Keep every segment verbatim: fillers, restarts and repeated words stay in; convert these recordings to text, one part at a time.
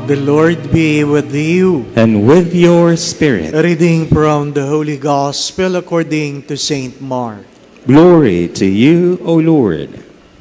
The Lord be with you. And with your spirit. A reading from the Holy Gospel according to Saint Mark. Glory to you, O Lord.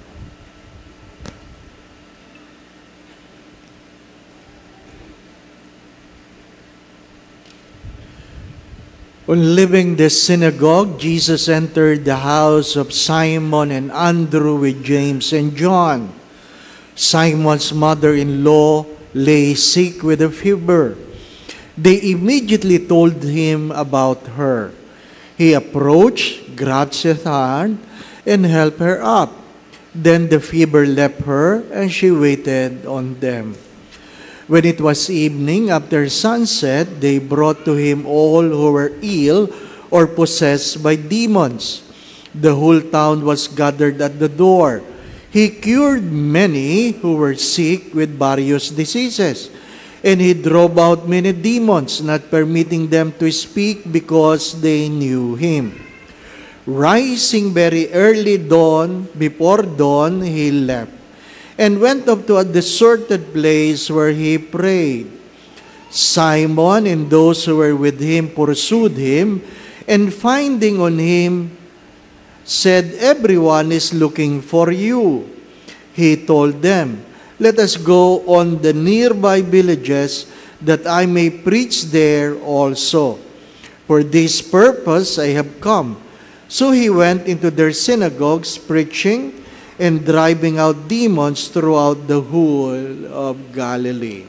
On leaving the synagogue, Jesus entered the house of Simon and Andrew with James and John. Simon's mother-in-law lay sick with a fever. They immediately told him about her. He approached, grabbed her hand, and helped her up. Then the fever left her, and she waited on them. When it was evening, after sunset, they brought to him all who were ill or possessed by demons. The whole town was gathered at the door. He cured many who were sick with various diseases, and he drove out many demons, not permitting them to speak because they knew him. Rising very early dawn, before dawn, he left, and went up to a deserted place where he prayed. Simon and those who were with him pursued him, and finding on him, said, "Everyone is looking for you." He told them, "Let us go on the nearby villages, that I may preach there also. For this purpose I have come." So he went into their synagogues, preaching and driving out demons throughout the whole of Galilee.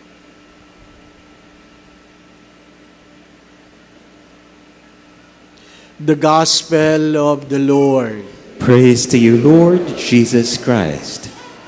The Gospel of the Lord. Praise to you, Lord Jesus Christ.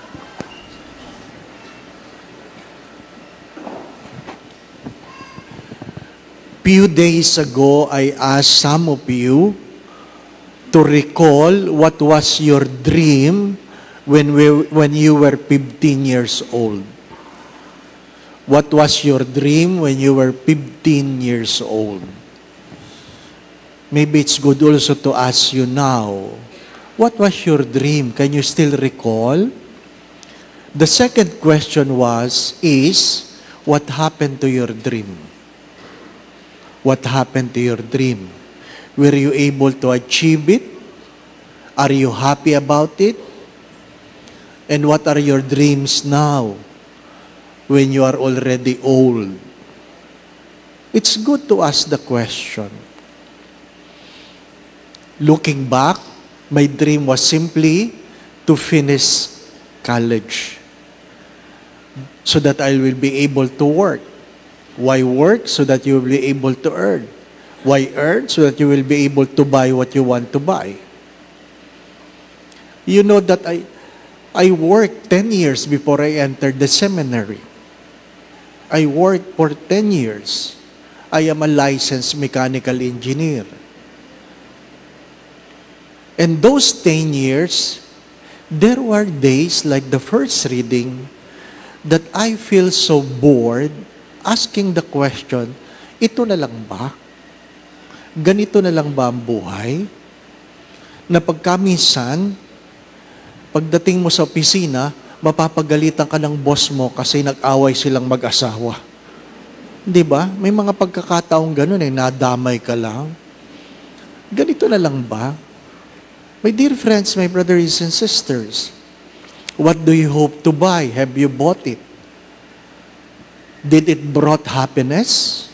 Few days ago, I asked some of you to recall what was your dream when we, when you were fifteen years old. What was your dream when you were fifteen years old? Maybe it's good also to ask you now, what was your dream? Can you still recall? The second question was, is, what happened to your dream? What happened to your dream? Were you able to achieve it? Are you happy about it? And what are your dreams now when you are already old? It's good to ask the question. Looking back, my dream was simply to finish college so that I will be able to work. Why work? So that you will be able to earn. Why earn? So that you will be able to buy what you want to buy. You know that I, I worked ten years before I entered the seminary. I worked for ten years. I am a licensed mechanical engineer. And those ten years, there were days like the first reading that I feel so bored asking the question, ito na lang ba? Ganito na lang ba ang buhay? Na pagkaminsan, pagdating mo sa opisina, mapapagalitan ka ng boss mo kasi nag-away silang mag-asawa. Di ba? May mga pagkakataong ganun eh, nadamay ka lang. Ganito na lang ba? My dear friends, my brothers and sisters, what do you hope to buy? Have you bought it? Did it brought happiness?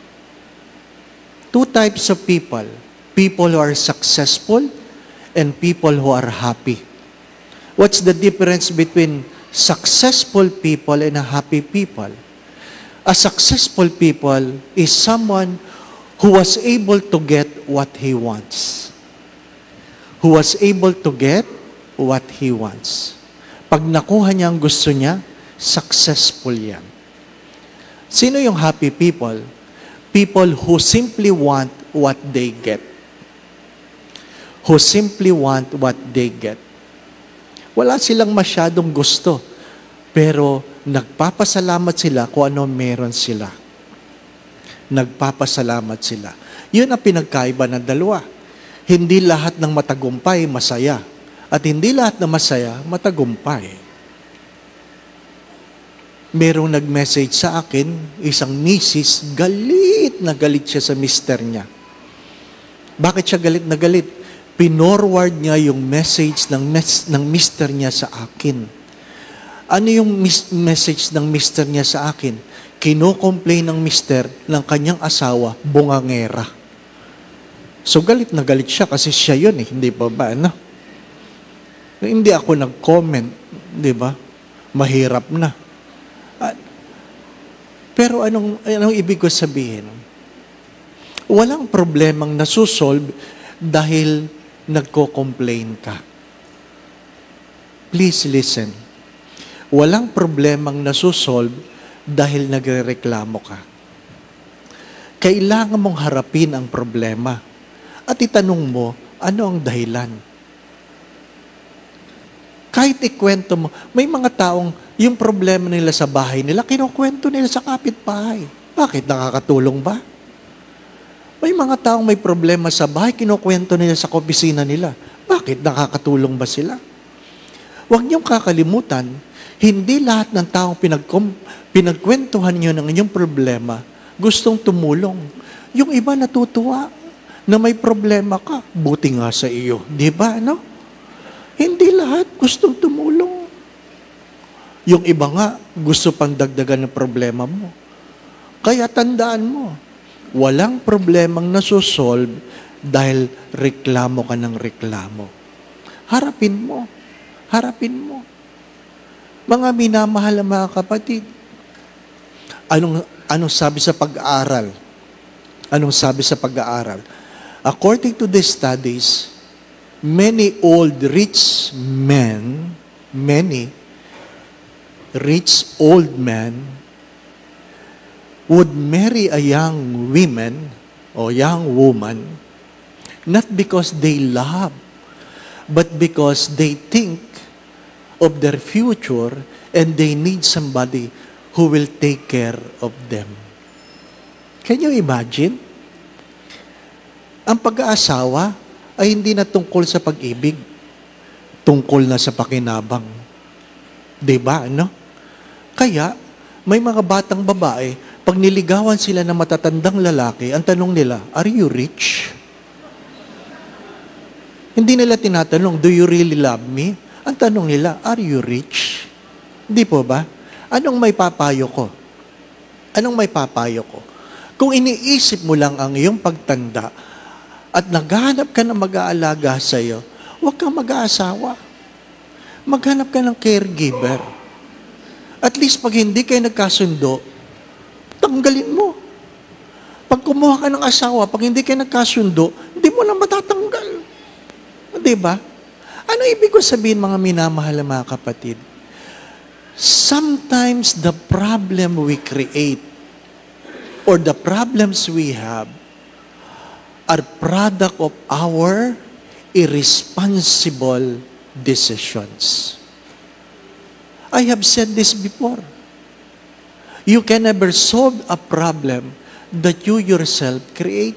Two types of people. People who are successful and people who are happy. What's the difference between successful people and a happy people? A successful people is someone who was able to get what he wants. Who was able to get what he wants. Pag nakuha niya ang gusto niya, successful yan. Sino yung happy people? People who simply want what they get. Who simply want what they get. Wala silang masyadong gusto, pero nagpapasalamat sila kung ano meron sila. Nagpapasalamat sila. Yun ang pinagkaiba ng dalawa. Hindi lahat ng matagumpay masaya. At hindi lahat na masaya matagumpay. merong nag-message sa akin, isang misis, galit na galit siya sa mister niya. Bakit siya galit na galit? Pinorward niya yung message ng, mes- ng mister niya sa akin. Ano yung mis- message ng mister niya sa akin? Kino-complain ng mister ng kanyang asawa, bungangera. So galit na galit siya kasi siya yun eh, hindi ba ba? Ano? Hindi ako nag-comment, di ba? Mahirap na. At, pero anong, anong ibig ko sabihin? Walang problemang nasusolve dahil nagko-complain ka. Please listen. Walang problemang nasusolve dahil nagrereklamo ka. Kailangan mong harapin ang problema at itanong mo, ano ang dahilan? Kahit ikwento mo, may mga taong yung problema nila sa bahay nila, kinukwento nila sa kapitbahay. Bakit? Nakakatulong ba? May mga taong may problema sa bahay, kinukwento nila sa opisina nila. Bakit? Nakakatulong ba sila? Huwag niyong kakalimutan, hindi lahat ng taong pinag- pinagkwentuhan niyo ng inyong problema, gustong tumulong. Yung iba natutuwa na may problema ka, buti nga sa iyo. Di ba, no? Hindi lahat gustong tumulong. Yung iba nga, gusto pang dagdagan ng problema mo. Kaya tandaan mo, walang problemang nasusolve dahil reklamo ka ng reklamo. Harapin mo. Harapin mo. Mga minamahal na mga kapatid, anong, anong sabi sa pag-aaral? Anong sabi sa pag-aaral? According to the studies, many old rich men, many rich old men would marry a young woman or young woman not because they love, but because they think of their future and they need somebody who will take care of them. Can you imagine? Ang pag-aasawa ay hindi na tungkol sa pag-ibig, tungkol na sa pakinabang. Diba, no? Kaya, may mga batang babae, pag niligawan sila ng matatandang lalaki, ang tanong nila, are you rich? Hindi nila tinatanong, do you really love me? Ang tanong nila, are you rich? Hindi po ba? Anong may papayo ko? Anong may papayo ko? Kung iniisip mo lang ang iyong pagtanda at naghahanap ka ng mag-aalaga sa iyo, huwag kang mag-aasawa. Maghanap ka ng caregiver. At least pag hindi kayo nagkasundo, tanggalin mo. Pag kumuha ka ng asawa, pag hindi kayo nagkasundo, hindi mo na matatanggal. Di ba? Ano ibig ko sabihin, mga minamahal na mga kapatid? Sometimes the problem we create or the problems we have are product of our irresponsible decisions. I have said this before. You can never solve a problem that you yourself create.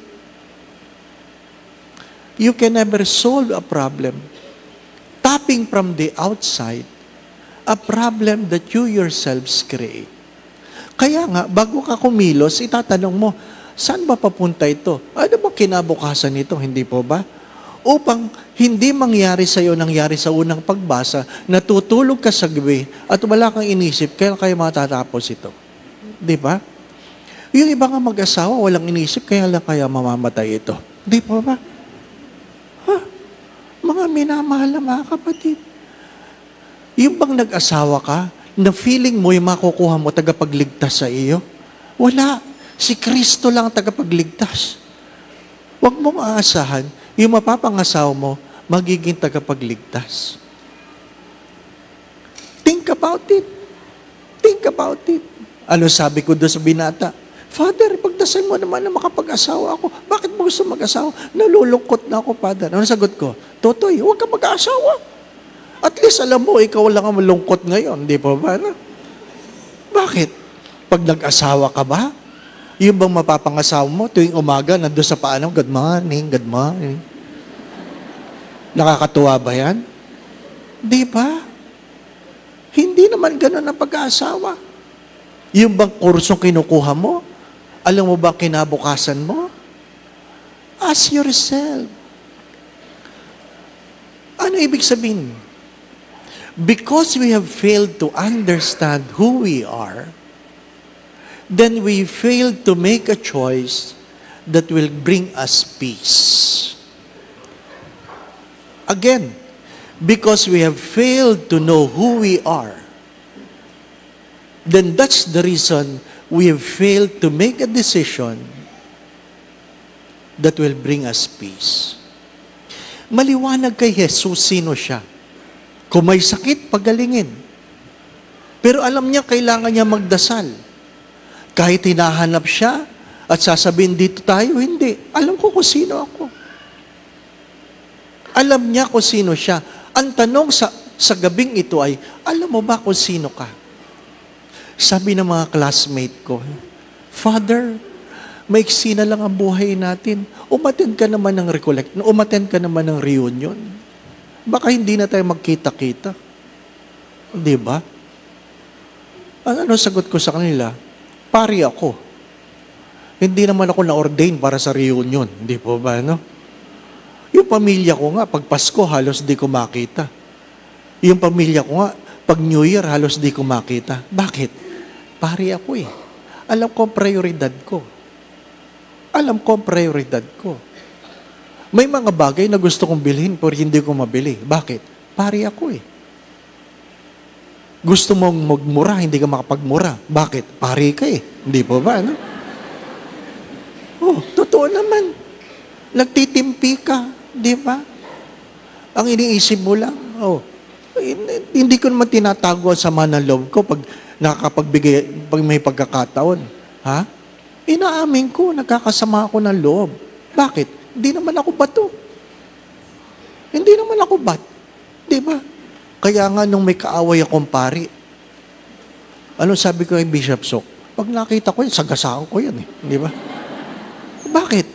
You can never solve a problem tapping from the outside, a problem that you yourselves create. Kaya nga, bago ka kumilos, itatanong mo, saan ba papunta ito? Ano ba kinabukasan nito? Hindi po ba? Upang hindi mangyari sa iyo nangyari sa unang pagbasa, natutulog ka sa gabi at wala kang inisip, kaya kayo matatapos ito. Di ba? Yung iba nga mag-asawa, walang inisip, kaya lang kaya mamamatay ito. Di po ba? Ha? Mga minamahal na mga kapatid. Yung bang nag-asawa ka, na feeling mo yung makukuha mo tagapagligtas sa iyo? Wala. Si Kristo lang ang tagapagligtas. Huwag mong aasahan, yung mapapangasawa mo, magiging tagapagligtas. Think about it. Think about it. Ano sabi ko doon sa binata? Father, pagdasal mo naman na makapag-asawa ako. Bakit mo gusto mag-asawa? Nalulungkot na ako, Father. Ano sagot ko? Totoy, huwag ka mag-asawa. At least alam mo, ikaw lang ang malungkot ngayon. Di ba ba? Bakit? Pag nag-asawa ka ba? Yung bang mapapangasawa mo tuwing umaga, nandun sa paanong, good morning, good morning. Nakakatuwa ba yan? Di ba? Hindi naman ganun ang pag-aasawa. Yung bang kursong kinukuha mo, alam mo ba kinabukasan mo? Ask yourself. Ano ibig sabihin? Because we have failed to understand who we are, then we fail to make a choice that will bring us peace. Again, because we have failed to know who we are, then that's the reason we have failed to make a decision that will bring us peace. Maliwanag kay Jesus sino siya. Kung may sakit, pagalingin. Pero alam niya, kailangan niya magdasal. Kahit hinahanap siya at sasabihin, dito tayo, hindi. Alam ko kung sino ako. Alam niya kung sino siya. Ang tanong sa, sa gabing ito ay, alam mo ba kung sino ka? Sabi ng mga classmate ko, Father, maiksi na lang ang buhay natin. Umattend ka naman ng recollect, umattend ka naman ng reunion. Baka hindi na tayo magkita-kita. Di ba? Ano sagot ko sa kanila? Pari ako. Hindi naman ako na-ordain para sa reunion. Di po ba, no? Yung pamilya ko nga, pag Pasko, halos di ko makita. Yung pamilya ko nga, pag New Year, halos di ko makita. Bakit? Pari ako eh. Alam ko ang prioridad ko. Alam ko ang prioridad ko. May mga bagay na gusto kong bilhin pero hindi ko mabili. Bakit? Pari ako eh. Gusto mong magmura, hindi ka makapagmura. Bakit? Pari ka eh. Hindi po ba, no? Oh, totoo naman. Nagtitimpi ka, di ba? Ang iniisip mo lang, oh, hindi ko naman tinatago ang sama ng loob ko pag nakakapagbigay, pag may pagkakataon. Ha? Inaamin ko, nagkakasama ako ng loob. Bakit? Hindi naman ako bato. Hindi naman ako bat. Di ba? Kaya nga nung may kaaway akong pari, anong sabi ko kay Bishop Sok? Pag nakita ko yan, sagasaan ko yan eh. Di ba? Bakit?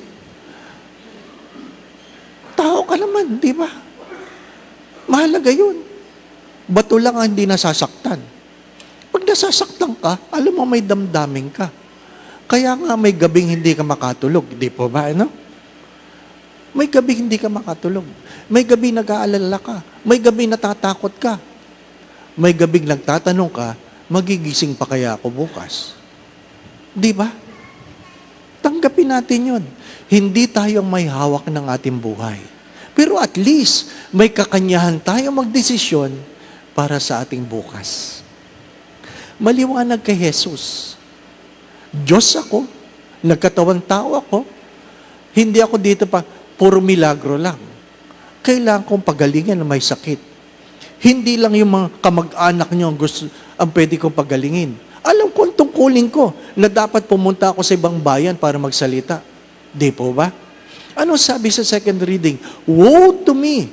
Tao ka naman, di ba? Mahalaga yun. Bato lang ang hindi nasasaktan. Pag nasasaktan ka, alam mo may damdamin ka. Kaya nga may gabing hindi ka makatulog. Di po ba, ano? May gabi hindi ka makatulog. May gabi nag-aalala ka. May gabi natatakot ka. May gabing nagtatanong ka, magigising pa kaya ako bukas? Di ba? Tanggapin natin yun. Hindi tayo may hawak ng ating buhay. Pero at least, may kakanyahan tayo magdesisyon para sa ating bukas. Maliwanag kay Jesus. Diyos ako, nagkatawan tao ako, hindi ako dito pa, puro milagro lang. Kailangan kong pagalingan na may sakit. Hindi lang yung mga kamag-anak nyo ang, gusto, ang pwede kong pagalingin. Alam ko ang tungkulin ko na dapat pumunta ako sa ibang bayan para magsalita. Di po ba? Ano sabi sa second reading? Woe to me!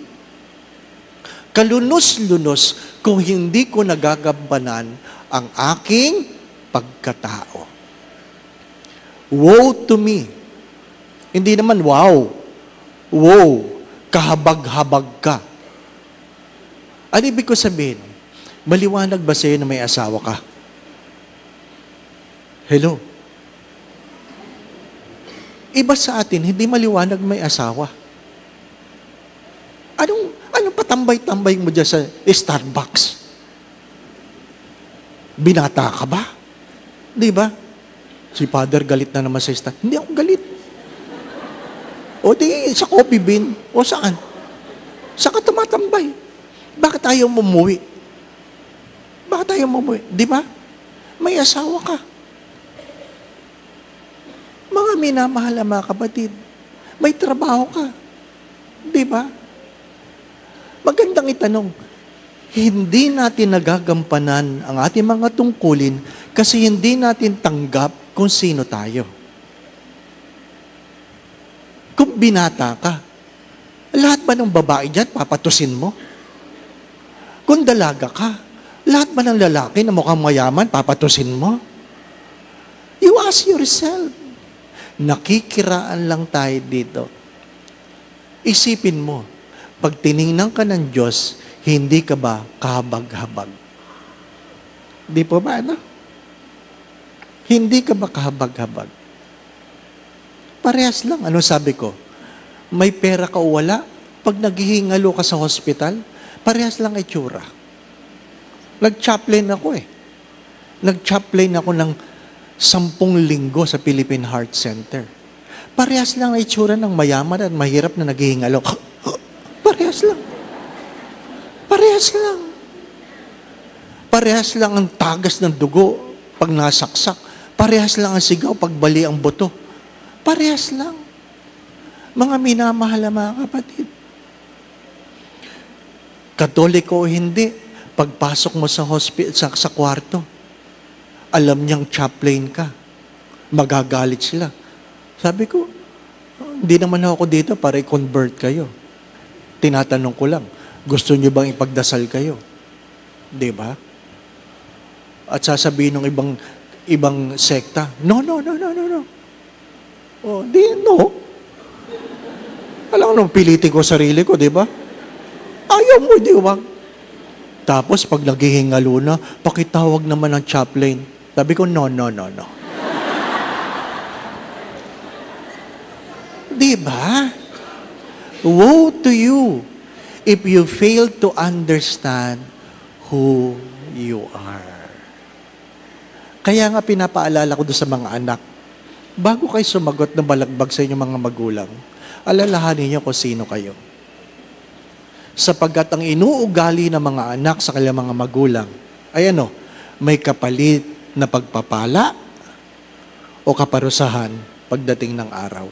Kalunos-lunos kung hindi ko nagagampanan ang aking pagkatao. Woe to me! Hindi naman wow. Wow, kahabag-habag ka. Ano ibig ko sabihin? Maliwanag ba sa'yo na may asawa ka? Hello? Iba sa atin, hindi maliwanag may asawa. Anong, anong patambay-tambay mo dyan sa Starbucks? Binata ka ba? Di ba? Si Father galit na naman sa Starbucks. Hindi ako galit. O di, sa coffee bean, o saan? Saan ka tumatambay? Bakit ayaw mo umuwi? Bakit ayaw mo umuwi? Di ba? May asawa ka. Mga minamahal mga kapatid, may trabaho ka. Di ba? Magandang itanong, hindi natin nagagampanan ang ating mga tungkulin kasi hindi natin tanggap kung sino tayo. Kung binata ka, lahat ba ng babae dyan, papatusin mo? Kung dalaga ka, lahat ba ng lalaki na mukhang mayaman, papatusin mo? You ask yourself. Nakikiraan lang tayo dito. Isipin mo, pag tiningnan ka ng Diyos, hindi ka ba kahabag-habag? Di po ba, ano? Hindi ka ba kahabag-habag? Parehas lang. Ano sabi ko? May pera ka o wala? Pag naghihingalo ka sa hospital, parehas lang itsura. Nag-chaplain ako eh. Nag-chaplain ako ng sampung linggo sa Philippine Heart Center. Parehas lang ang itsura ng mayaman at mahirap na naghihingalo. Parehas lang. Parehas lang. Parehas lang ang tagas ng dugo pag nasaksak. Parehas lang ang sigaw pag bali ang buto. Parehas lang. Mga minamahal na mga kapatid. Katoliko o hindi, pagpasok mo sa hospital, sa, sa kwarto, alam niyang chaplain ka. Magagalit sila. Sabi ko, hindi naman ako dito para i-convert kayo. Tinatanong ko lang, gusto niyo bang ipagdasal kayo? Di ba? At sasabihin ng ibang ibang sekta, no, no, no, no, no, no. Oh, di, no. Alam mo nung pilitin ko sarili ko, di ba? Ayaw mo, di ba? Tapos pag naghihingalo na, pakitawag naman ng chaplain. Sabi ko, no, no, no, no. Di ba? Woe to you if you fail to understand who you are. Kaya nga pinapaalala ko doon sa mga anak, bago kayo sumagot na balagbag sa inyong mga magulang, alalahanin niyo kung sino kayo. Sapagkat ang inuugali ng mga anak sa kanilang mga magulang ay ano, may kapalit na pagpapala o kaparusahan pagdating ng araw.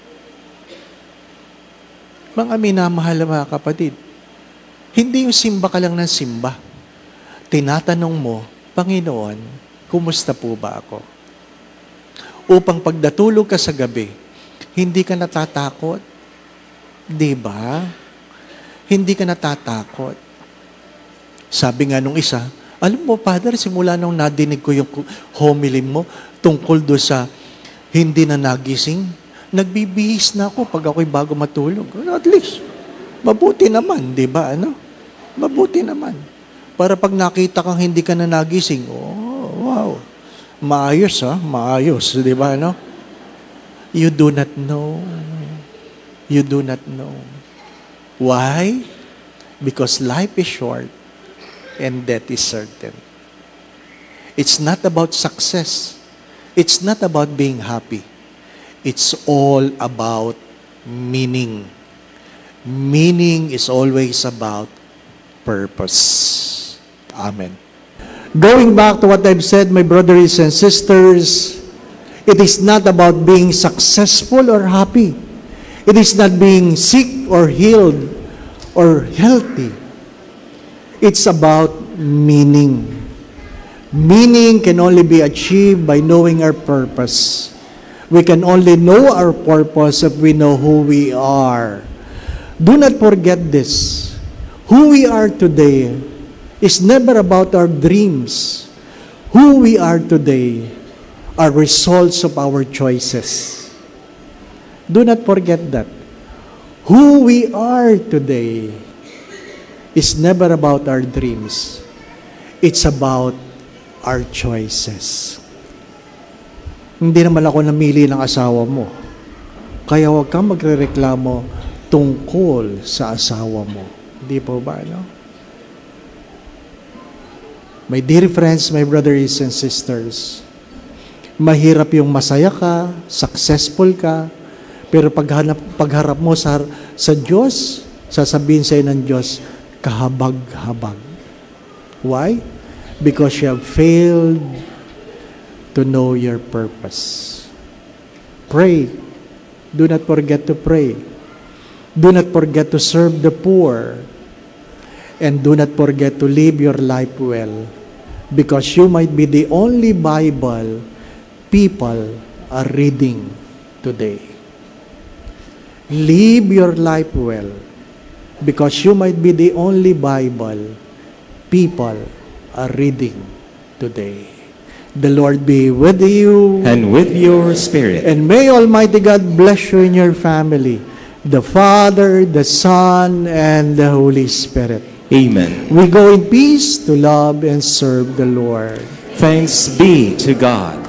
Mga minamahal na mga kapatid, hindi yung simba ka lang ng simba. Tinatanong mo, Panginoon, kumusta po ba ako? Upang pagdatulog ka sa gabi, hindi ka natatakot. Di ba? Hindi ka natatakot. Sabi nga nung isa, alam mo, Father, simula nung nadinig ko yung homily mo tungkol do sa hindi na nagising, nagbibihis na ako pag ako'y bago matulog. At least, mabuti naman, di ba? Ano? Mabuti naman. Para pag nakita kang hindi ka na nagising, oh, wow, maayos ha, maayos, di ba? Ano? You do not know. You do not know. Why? Because life is short and death is certain. It's not about success. It's not about being happy. It's all about meaning. Meaning is always about purpose. Amen. Going back to what I've said, my brothers and sisters, it is not about being successful or happy. It is not being sick or healed or healthy. It's about meaning. Meaning can only be achieved by knowing our purpose. We can only know our purpose if we know who we are. Do not forget this. Who we are today is never about our dreams. Who we are today are results of our choices. Do not forget that. Who we are today is never about our dreams. It's about our choices. Hindi naman ako namili ng asawa mo. Kaya huwag kang magrereklamo tungkol sa asawa mo. Hindi po ba, no? My dear friends, my brothers and sisters, mahirap yung masaya ka, successful ka, pero paghanap, pagharap mo sa, sa Diyos, sasabihin sa'yo ng Diyos, kahabag-habag. Why? Because you have failed to know your purpose. Pray. Do not forget to pray. Do not forget to serve the poor. And do not forget to live your life well. Because you might be the only Bible people are reading today. Live your life well. Because you might be the only Bible people are reading today. The Lord be with you. And with your spirit. And may Almighty God bless you and your family. The Father, the Son, and the Holy Spirit. Amen. We go in peace to love and serve the Lord. Thanks be to God.